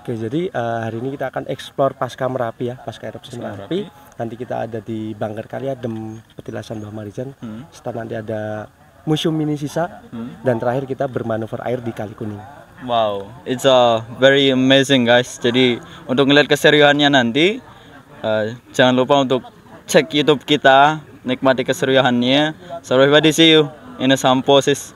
Oke, jadi hari ini kita akan explore pasca Merapi ya, pasca erupsi Merapi. Nanti kita ada di Bangker Kali Adem, Petilasan Bawah Marijan. Setelah nanti ada museum mini sisa, dan terakhir kita bermanuver air di Kali Kuning. Wow, it's a very amazing guys. Jadi untuk ngeliat keseruannya nanti, jangan lupa untuk cek YouTube kita, nikmati keseruannya. So everybody see you in the Samposis.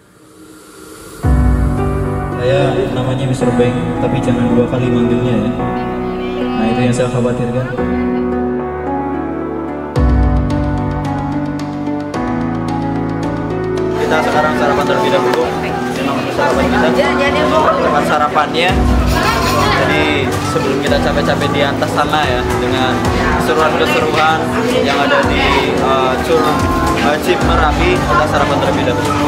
Saya namanya Mr. Bang, tapi jangan 2 kali manggilnya ya. Nah itu yang saya khawatirkan. Kita sekarang sarapan terlebih dahulu. Sarapan kita tempat sarapannya. Jadi sebelum kita capek-capek di atas sana ya, dengan keseruan-keseruan yang ada di Curug Jeep Merapi, kita sarapan terlebih dahulu.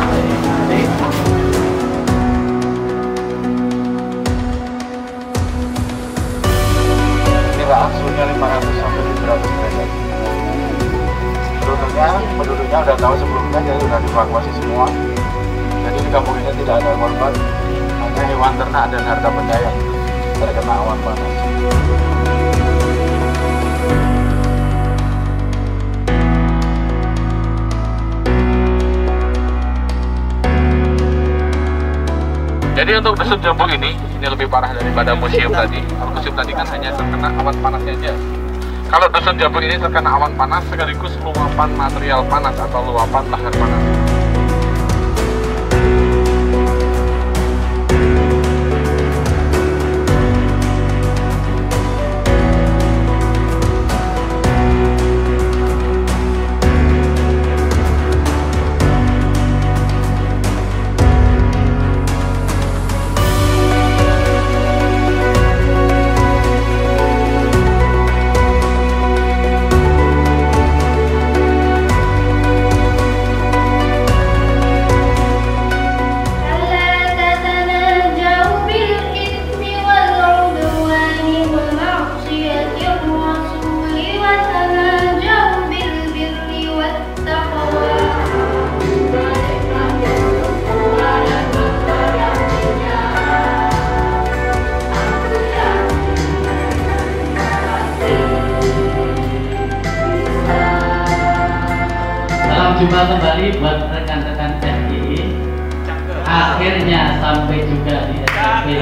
Suhunya 500 sampai 700 derajat. Penduduknya udah tahu sebelumnya, jadi udah dievakuasi semua. Jadi di kampung ini tidak ada korban, hanya hewan ternak dan harta benda yang terkena awan panas. Jadi untuk desut jambung ini lebih parah daripada museum tadi. Kalau museum tadi kan hanya terkena awan panasnya aja. Kalau desut jambung ini terkena awan panas sekaligus luapan material panas atau luapan lahar panas. Jumpa kembali buat rekan-rekan FGI. Akhirnya sampai juga di SMP.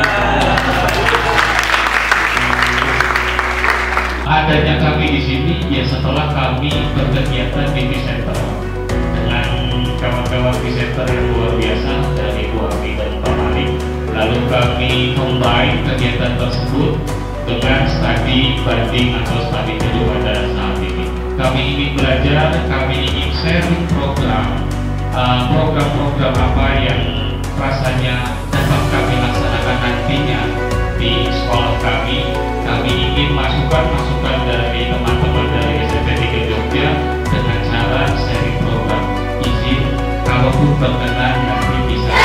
Adanya kami di sini ya setelah kami berkegiatan di Center dengan kawan-kawan di Center yang luar biasa dari Bu Ami dan Pak Malik. Lalu kami combine kegiatan tersebut dengan studi banding atau studi tujuh pada saat ini. Kami ingin belajar, kami ingin sharing program-program apa yang rasanya dapat kami laksanakan nantinya di sekolah kami. Kami ingin masukan-masukan dari teman-teman dari SMP 3 Jogja dengan cara sharing program. Izin kalaupun berkenan nanti bisa.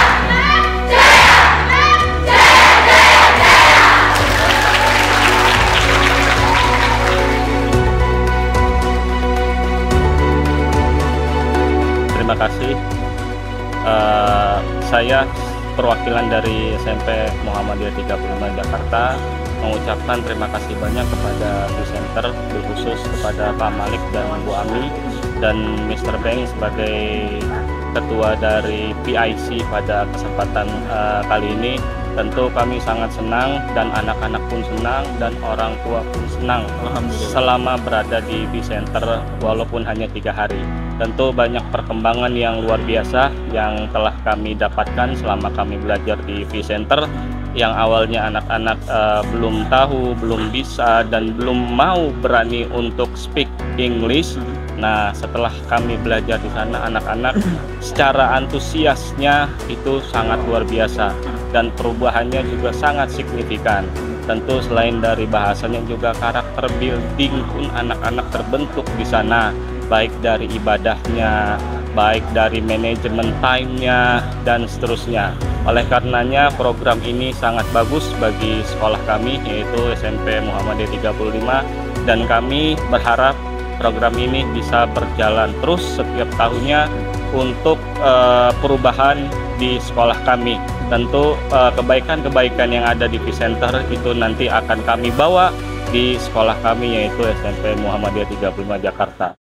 Terima kasih. Saya perwakilan dari SMP Muhammadiyah 35 Jakarta mengucapkan terima kasih banyak kepada presenter, khusus kepada Pak Malik dan Bu Ami dan Mr. Beng sebagai ketua dari PIC pada kesempatan kali ini. Tentu kami sangat senang dan anak-anak pun senang dan orang tua pun senang selama berada di B-Center walaupun hanya 3 hari. Tentu banyak perkembangan yang luar biasa yang telah kami dapatkan selama kami belajar di B-Center, yang awalnya anak-anak belum tahu, belum bisa dan belum mau berani untuk speak English. Nah, setelah kami belajar di sana, anak-anak secara antusiasnya itu sangat luar biasa dan perubahannya juga sangat signifikan. Tentu selain dari bahasanya juga karakter building pun anak-anak terbentuk di sana, baik dari ibadahnya, baik dari manajemen time-nya dan seterusnya. Oleh karenanya program ini sangat bagus bagi sekolah kami, yaitu SMP Muhammadiyah 35, dan kami berharap program ini bisa berjalan terus setiap tahunnya untuk perubahan di sekolah kami. tentu kebaikan-kebaikan yang ada di Peace Center itu nanti akan kami bawa di sekolah kami, yaitu SMP Muhammadiyah 35 Jakarta.